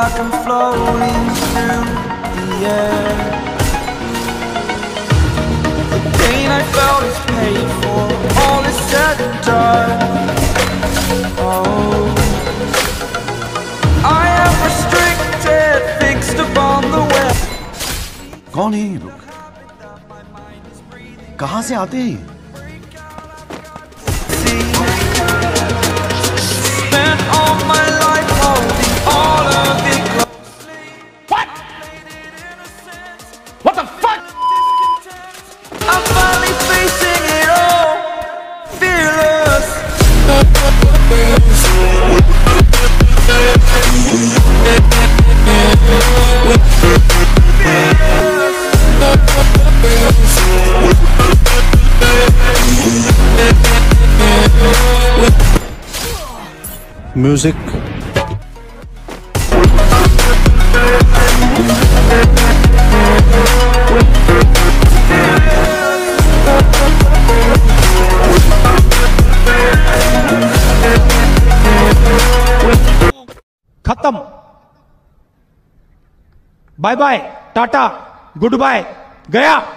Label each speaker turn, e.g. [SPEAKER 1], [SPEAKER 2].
[SPEAKER 1] like I'm floating through the air. The pain I felt is paid for, all is said and done. Oh, I am restricted, fixed upon the web.
[SPEAKER 2] कौन है ये लोग? कहाँ से आते हैं?
[SPEAKER 1] Spent all my life holding all of it closely.
[SPEAKER 3] What? What the fuck?
[SPEAKER 1] I'm finally facing it all, fearless.
[SPEAKER 2] Music.
[SPEAKER 3] खत्म। Bye bye, tata, good bye, गया।